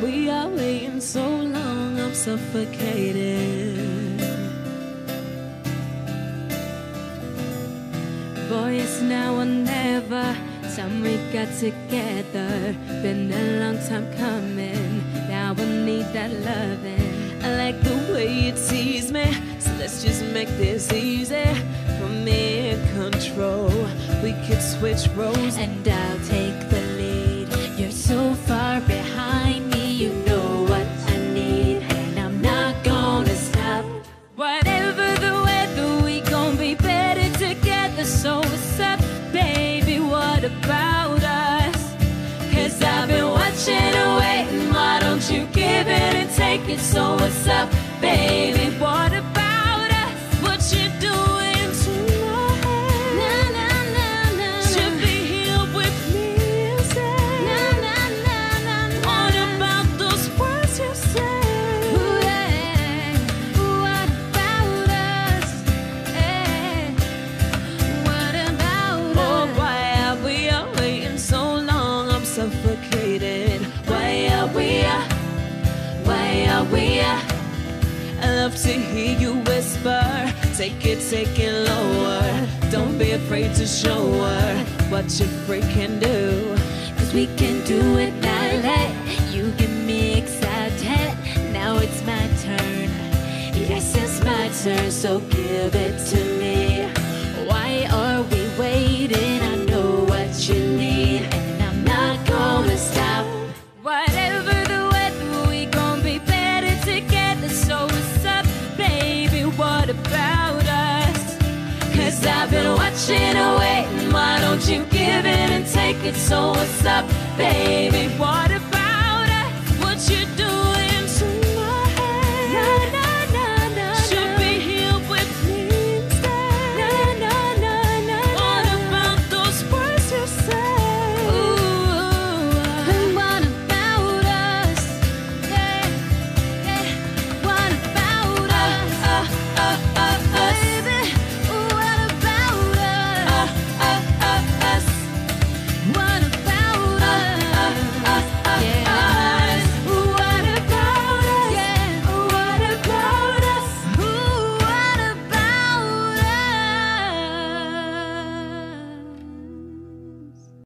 We are waiting so long, I'm suffocated. Boy, it's now or never, time we got together. Been a long time coming, now I need that loving. I like the way you tease me, so let's just make this easy. Put me in control, we could switch roles, and I'll take the lead. You're so far behind me, you know what I need, and I'm not gonna stop. Whatever the weather, we gon' be better together. So what's up, baby, what about us? Cause I've been watching and waiting, why don't you give it and take it? So what's up, baby, what about us? What you doing tonight? Na na na na. Should be here with me instead. Na na na na na. What about those words you say? Ooh, yeah. What about us? Hey. What about us? Oh, why are we waiting so long? I'm suffocated. Why are we? I love to hear you whisper. Take it lower. Don't be afraid to show her what you freaking do. Cause we can do it night. You get me excited. Now it's my turn. Yes, it's my turn, so give it to me. Why are we waiting? I know what you need, and I'm not gonna stop. Whatever the weather, we gon' be better together. So what's up, baby, what about us? Cause I've been watching and waiting, why don't you give it and take it? So what's up, baby, what about us?